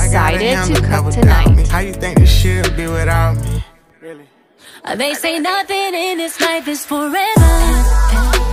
decided to cook tonight. How you think this shit'll be without me? They say nothing in this life is forever.